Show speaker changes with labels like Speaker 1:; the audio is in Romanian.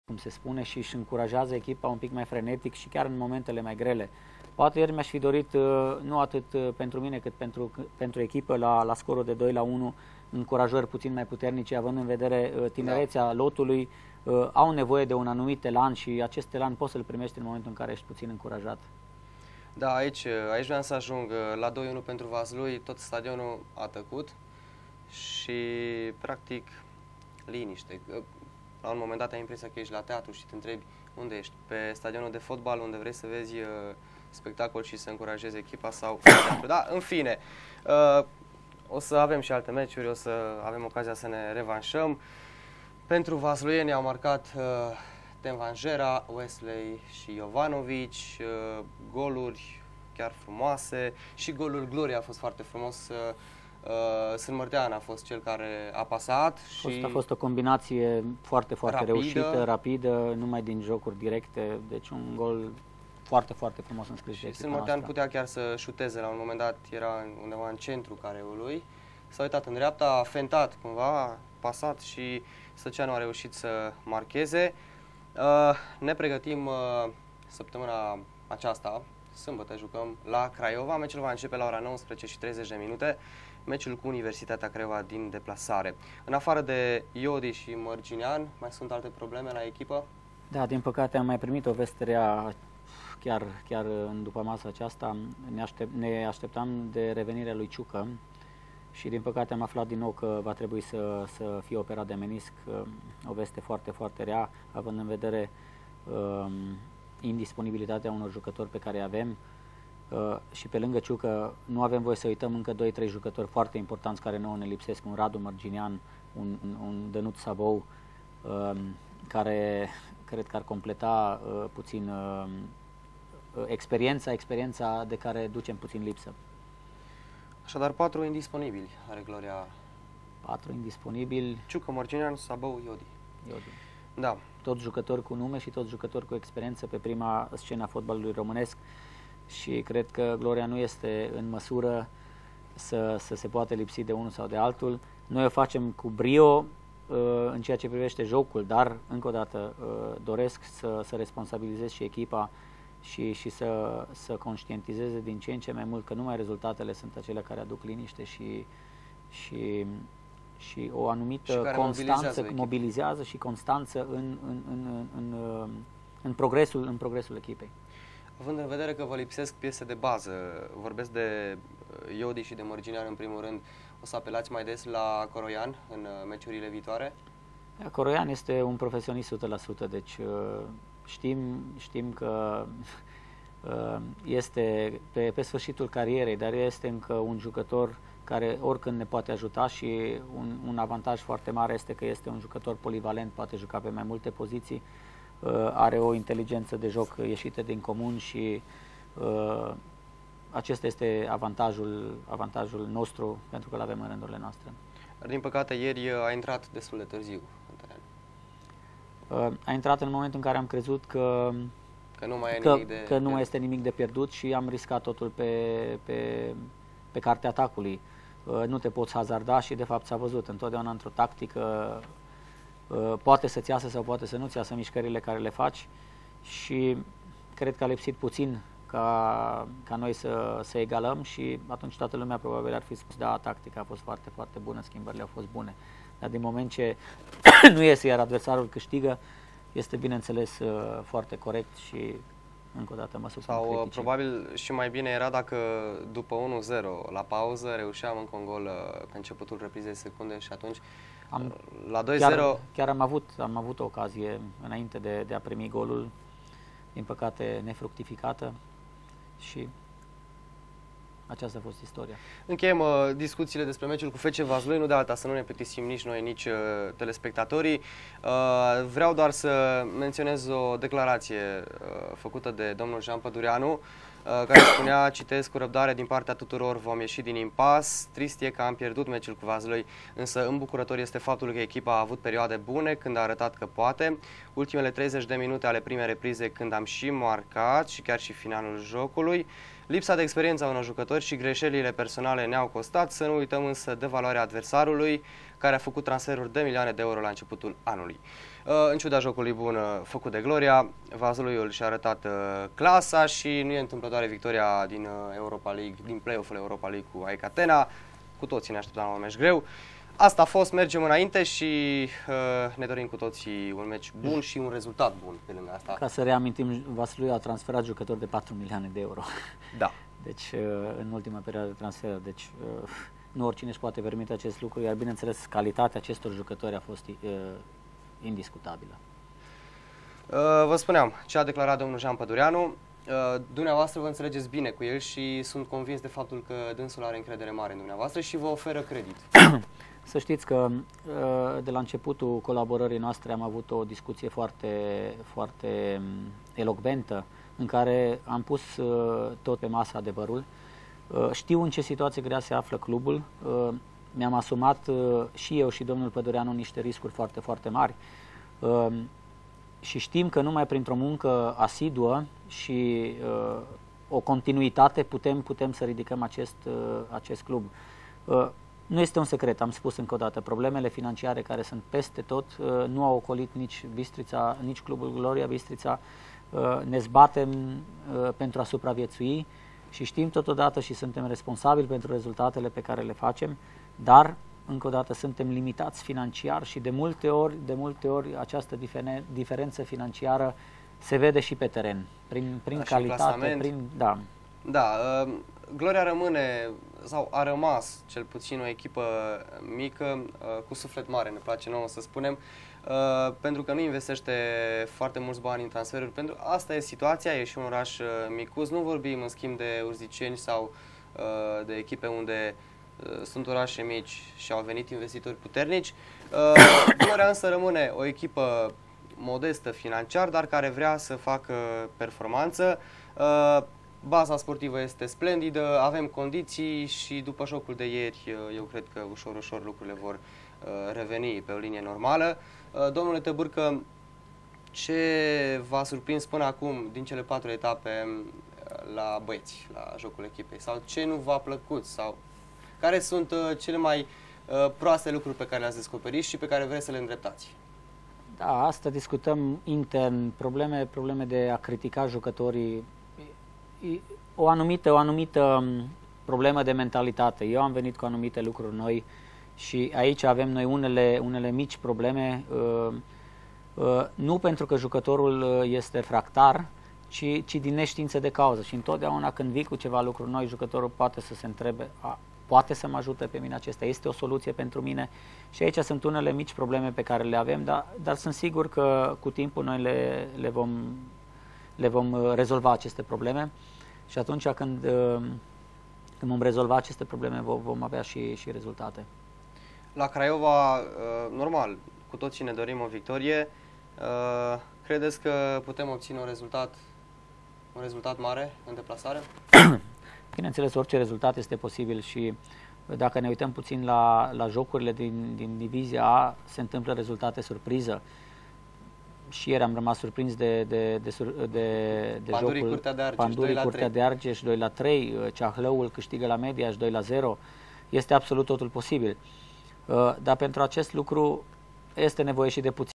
Speaker 1: cum se spune, și își încurajează echipa un pic mai frenetic și chiar în momentele mai grele. Poate ieri mi-aș fi dorit, nu atât pentru mine, cât pentru echipă, la scorul de 2-1, încurajări puțin mai puternice, având în vedere tinerețea lotului, au nevoie de un anumit elan și acest elan poți să-l primești în momentul în care ești puțin încurajat.
Speaker 2: Da, aici vreau să ajung. La 2-1 pentru Vaslui, tot stadionul a tăcut și, practic, liniște. La un moment dat ai impresia că ești la teatru și te întrebi unde ești, pe stadionul de fotbal unde vrei să vezi spectacol și să încurajezi echipa sau... Da, în fine, o să avem și alte meciuri, o să avem ocazia să ne revanșăm. Pentru vasluieni au marcat Tenvanjera, Wesley și Jovanovic, goluri chiar frumoase și golul Gloria a fost foarte frumos. Sârmărtean a fost cel care a pasat.
Speaker 1: A fost o combinație foarte reușită, rapidă, numai din jocuri directe, deci un gol foarte frumos înscris de echipa
Speaker 2: Sârmărtean putea chiar să șuteze, la un moment dat era undeva în centru careului, s-a uitat în dreapta, a fentat cumva, pasat și Stăceanu a reușit să marcheze. Ne pregătim săptămâna aceasta, sâmbătă jucăm la Craiova, meciul va începe la ora 19:30, meciul cu Universitatea Craiova din deplasare. În afară de Iodi și Mărginean, mai sunt alte probleme la echipă?
Speaker 1: Da, din păcate am mai primit o veste rea chiar în după masa aceasta. Ne așteptam de revenirea lui Ciucă și din păcate am aflat din nou că va trebui să fie operat de menisc. O veste foarte rea, având în vedere indisponibilitatea unor jucători pe care îi avem. Și pe lângă Ciucă nu avem voie să uităm încă 2-3 jucători foarte importanți care nouă ne lipsesc, un Radu Mărginean, un Dănuț Savou, care cred că ar completa puțin experiența de care ducem puțin lipsă.
Speaker 2: Așadar 4 indisponibili are Gloria.
Speaker 1: 4 indisponibili.
Speaker 2: Ciucă, Mărginean, Savou, Iodi. Da.
Speaker 1: Toți jucători cu nume și toți jucători cu experiență pe prima scenă a fotbalului românesc. Și cred că Gloria nu este în măsură să se poată lipsi de unul sau de altul. Noi o facem cu brio în ceea ce privește jocul, dar, încă o dată, doresc să responsabilizez și echipa și să conștientizeze din ce în ce mai mult că numai rezultatele sunt acele care aduc liniște și o anumită constanță mobilizează și constanță în progresul echipei.
Speaker 2: Având în vedere că vă lipsesc piese de bază, vorbesc de Iodi și de Mărginean în primul rând, o să apelați mai des la Coroian în meciurile viitoare?
Speaker 1: Coroian este un profesionist 100%, deci știm că este pe sfârșitul carierei, dar este încă un jucător care oricând ne poate ajuta și un avantaj foarte mare este că este un jucător polivalent, poate juca pe mai multe poziții. Are o inteligență de joc ieșită din comun și acesta este avantajul nostru pentru că îl avem în rândurile noastre.
Speaker 2: Din păcate, ieri a intrat destul de târziu în teren.
Speaker 1: A intrat în momentul în care am crezut că nu mai este nimic de pierdut și am riscat totul pe cartea atacului. Nu te poți hazarda și de fapt s-a văzut întotdeauna într-o tactică. Poate să-ți iasă sau poate să nu-ți iasă mișcările care le faci și cred că a lipsit puțin ca noi să egalăm și atunci toată lumea probabil ar fi spus da, tactica a fost foarte bună, schimbările au fost bune. Dar din moment ce nu iese, iar adversarul câștigă, este bineînțeles foarte corect și încă o dată mă supun criticii.
Speaker 2: Sau probabil și mai bine era dacă după 1-0 la pauză reușeam încă un gol pe începutul reprizei secunde și atunci la 2-0...
Speaker 1: Chiar am avut o ocazie înainte de a primi golul, din păcate nefructificată și aceasta a fost istoria.
Speaker 2: Încheiem discuțiile despre meciul cu FC Vaslui, nu de alta să nu ne plictisim nici noi, nici telespectatorii. Vreau doar să menționez o declarație făcută de domnul Jean Pădureanu, care spunea, citesc, cu răbdare din partea tuturor vom ieși din impas, trist e că am pierdut meciul cu Vaslui, însă îmbucurător este faptul că echipa a avut perioade bune când a arătat că poate. Ultimele 30 de minute ale primei reprize când am și marcat și chiar și finalul jocului. Lipsa de experiență a unor jucători și greșelile personale ne-au costat, să nu uităm însă de valoarea adversarului, care a făcut transferuri de milioane de euro la începutul anului. În ciuda jocului bun făcut de Gloria, Vaslui și-a arătat clasa și nu e întâmplătoare victoria din Europa League, din play-off-ul Europa League cu AEK Atena. Cu toții ne așteptam la un meci greu. Asta a fost, mergem înainte și ne dorim cu toții un meci bun și un rezultat bun pe lângă asta.
Speaker 1: Ca să reamintim, Vaslui a transferat jucători de 4 milioane de euro.
Speaker 2: Da.
Speaker 1: Deci, în ultima perioadă de transfer, deci nu oricine își poate permite acest lucru, iar bineînțeles calitatea acestor jucători a fost indiscutabilă.
Speaker 2: Vă spuneam, ce a declarat domnul Jean Pădureanu, dumneavoastră vă înțelegeți bine cu el și sunt convins de faptul că dânsul are încredere mare în dumneavoastră și vă oferă credit.
Speaker 1: Să știți că de la începutul colaborării noastre am avut o discuție foarte elocventă în care am pus tot pe masă adevărul. Știu în ce situație grea se află clubul, mi-am asumat și eu și domnul Pădureanu niște riscuri foarte mari și știm că numai printr-o muncă asiduă și o continuitate putem să ridicăm acest club. Nu este un secret, am spus încă o dată, problemele financiare care sunt peste tot nu au ocolit nici Bistrița, nici clubul Gloria Bistrița. Ne zbatem pentru a supraviețui și știm totodată și suntem responsabili pentru rezultatele pe care le facem, dar încă o dată suntem limitați financiar și de multe ori această diferență financiară se vede și pe teren, prin calitate, da.
Speaker 2: Da, Gloria rămâne sau a rămas cel puțin o echipă mică, cu suflet mare, ne place nouă să spunem, pentru că nu investește foarte mulți bani în transferuri. Pentru asta e situația, e și un oraș micuț, nu vorbim în schimb de Urziceni sau de echipe unde sunt orașe mici și au venit investitori puternici. Gloria însă rămâne o echipă modestă financiar, dar care vrea să facă performanță. Baza sportivă este splendidă, avem condiții și după jocul de ieri eu cred că ușor lucrurile vor reveni pe o linie normală. Domnule Tăburcă, ce v-a surprins până acum din cele 4 etape la băieți, la jocul echipei? Sau ce nu v-a plăcut? Sau care sunt cele mai proaste lucruri pe care le-ați descoperit și pe care vreți să le îndreptați?
Speaker 1: Da, asta discutăm intern, probleme de a critica jucătorii, o anumită problemă de mentalitate. Eu am venit cu anumite lucruri noi și aici avem noi unele mici probleme, nu pentru că jucătorul este fractar, ci din neștiință de cauză. Și întotdeauna când vii cu ceva lucruri noi, jucătorul poate să se întrebe, poate să mă ajute pe mine acesta, este o soluție pentru mine? Și aici sunt unele mici probleme pe care le avem, dar sunt sigur că cu timpul noi le vom rezolva aceste probleme și atunci când vom rezolva aceste probleme vom avea și rezultate.
Speaker 2: La Craiova, normal, cu toții ne dorim o victorie. Credeți că putem obține un rezultat mare în deplasare?
Speaker 1: Bineînțeles, orice rezultat este posibil și dacă ne uităm puțin la jocurile din divizia A, se întâmplă rezultate surpriză. Și ieri am rămas surprins de jocul Pandurii Curtea de Argeș 2-3, Ceahlăul câștigă la Mediaș 2-0. Este absolut totul posibil. Dar pentru acest lucru este nevoie și de puțin